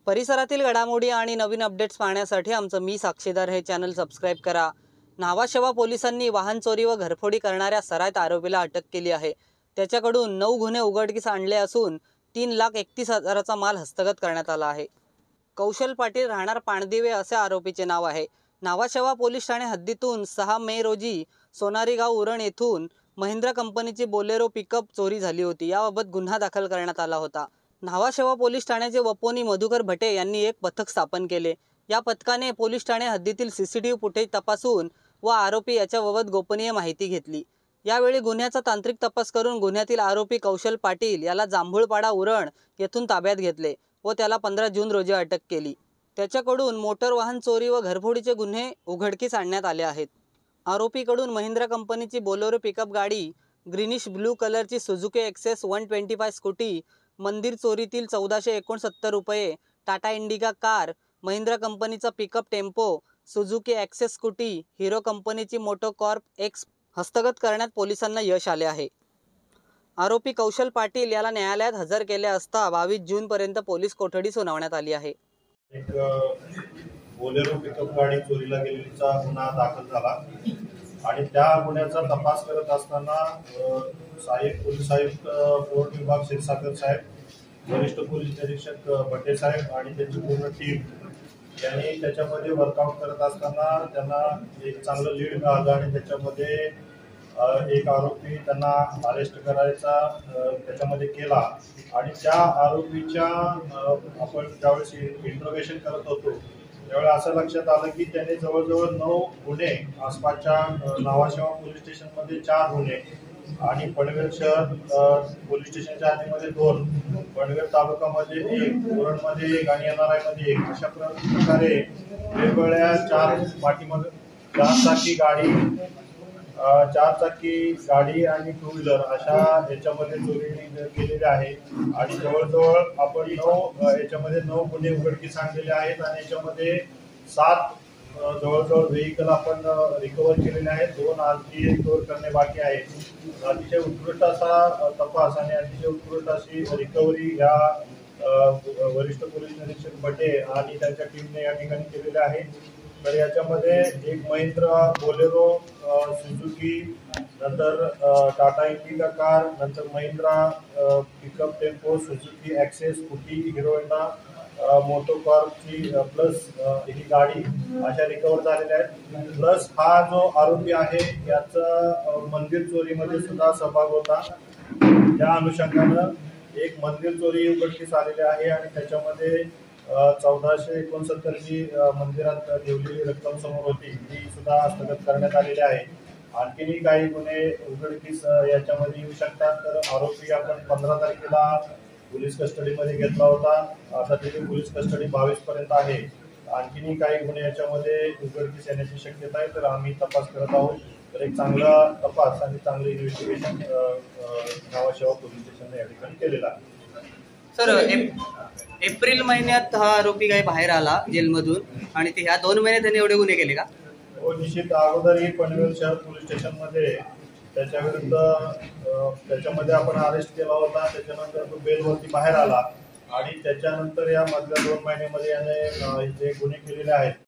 परिसरातील घडामोडी आणि नवीन अपडेट्स पाहण्यासाठी आमचं मी साक्षीदार हे चॅनल सबस्क्राइब करा। नावाशेवा पोलिसांनी वाहन चोरी व घरफोडी करणाऱ्या सराईत आरोपीला अटक केली आहे। त्याच्याकडून 9 गुन्हे उघडकीस आणले असून 3,31,000चा माल हस्तगत करण्यात आला आहे। कौशल पाटील राहणार पाणदिवे असे आरोपीचे नाव आहे। नावाशेवा पोलीस ठाणे हद्दीतून 6 मे रोजी सोनारी गाव उरण येथून महिंद्रा कंपनीची बोलेरो पिकअप चोरी झाली होती। याबाबत गुन्हा दाखल करण्यात आला होता। नावाशेवा पोलीस ठाण्याचे वपोनी मधुकर भटे यांनी एक पथक स्थापन केले। या पथकाने पोलीस ठाणे हद्दीतील सीसीटीव्ही फुटेज तपासून व आरोपी याच्याबाबत गोपनीय माहिती घेतली। यावेळी गुन्ह्याचा तांत्रिक तपास करून गुन्ह्यातील आरोपी कौशल पाटील याला जांभूळपाडा उरण येथून ताब्यात घेतले व त्याला 15 जून रोजी अटक केली। त्याच्याकडून मोटर वाहन चोरी व घरफोडीचे गुन्हे उघडकीस आणण्यात आले आहेत। आरोपीकडून महिंद्रा कंपनीची बोलेरो पिकअप गाडी, ग्रीनिश ब्लू कलरची सुझुकी एक्सेस 125 स्कूटी, मंदिर चोरीतील 1469 रुपये, टाटा इंडिका कार, महिंद्रा कंपनीचा pickup tempo, Suzuki Access scooty, Hero कंपनीची मोटोकॉर्प एक्स हस्तगत करण्यात पोलिसांना यश आले आहे। आरोपी कौशल पाटील याला न्यायालयात हजर केले असता 22 जून पर्यंत पोलीस कोठडी सुनावण्यात आली आहे। एक बोलेरो पिकअप गाडी चोरीला गेलेलीचा गुन्हा दाखल झाला आणि त्या गुन्ह्याचा तपास करत असताना पोलीस आयुक्त पोर्ट विभाग क्षीरसागर साहेब, वरिष्ठ पोलीस निरीक्षक भटे साहेब आणि त्यांची पूर्ण टीम यांनी त्याच्यामध्ये वर्कआउट करत असताना त्यांना एक चांगलं लीड मिळालं आणि त्याच्यामध्ये एक आरोपी त्यांना अरेस्ट करायचा त्याच्यामध्ये केला आणि त्या आरोपीच्या आपण ज्यावेळेस इंट्रोगेशन करत होतो त्यावेळेस असं लक्षात आलं की त्याने जवळजवळ 9 गुन्हे आसपासच्या नावाशेवा पोलीस स्टेशनमध्ये 4 गुन्हे आणि पनवेल शहर पोलीस स्टेशनच्या हद्दीमध्ये 2, पनवेल तालुक्यामध्ये 1, उरणमध्ये 1 आणि NRI मध्ये 1 अशा प्रकारे वेगवेगळ्या 4 पाठीमागे 4 चाकी गाडी आणि 2 व्हीलर अशा याच्यामध्ये चोरी केलेल्या आहे आणि जवळजवळ आपण 9 गुन्हे उघडकीस आणलेले आहेत आणि याच्यामध्ये 7 जवळजवळ व्हेकल आपण रिकव्हर केलेले आहेत। 2 आणखी रिकव्हर करणे बाकी आहे। अतिशय उत्कृष्ट असा तपास आणि अतिशय उत्कृष्ट अशी रिकव्हरी या वरिष्ठ पोलीस निरीक्षक भटे आणि त्यांच्या टीमने या ठिकाणी केलेले आहे। तर याच्यामध्ये एक महिंद्रा बोलेरो, सुझुकी, नंतर टाटा इंडिका कार, नंतर Mahindra pickup tempo, Suzuki Access scooty, Hero Honda मोटोकॉर्पची प्लस ही गाडी अशा रिकव्हर झालेल्या आहेत। प्लस हा जो आरोपी आहे याचा मंदिर चोरीमध्ये सुद्धा सहभाग होता। त्या अनुषंगानं एक मंदिर चोरी उघडकीस आलेली आहे आणि त्याच्यामध्ये 1469 जी मंदिरात ठेवलेली रक्कम समोर होती ती सुद्धा हस्तगत करण्यात आलेली आहे। आणखीनही काही गुन्हे उघडकीस याच्यामध्ये येऊ शकतात। तर आरोपी आपण 15 तारखेला पोलीस कस्टडीमध्ये घेतला होता। आता त्याची पोलीस कस्टडी 22 पर्यंत आहे। आणखीनही काही गुन्हे याच्यामध्ये उघडकीस येण्याची शक्यता आहे। तर आम्ही तपास करत आहोत। तर एक चांगला तपास आणि चांगलं इन्व्हेस्टिगेशन नावाशेवा पोलीस स्टेशनने या ठिकाणी केलेलं आहे। सर, एप्रिल महिन्यात हा आरोपी काही बाहेर आला जेलमधून आणि ह्या 2 महिन्यात त्यांनी एवढे गुन्हे केले का? हो, निश्चित। अगोदरही पनवेल शहर पोलीस स्टेशनमध्ये त्याच्या विरुद्ध त्याच्यामध्ये आपण अरेस्ट केला होता। त्याच्यानंतर तो बेलवरती बाहेर आला आणि त्याच्यानंतर या मधल्या 2 महिन्यामध्ये याने जे गुन्हे केलेले आहेत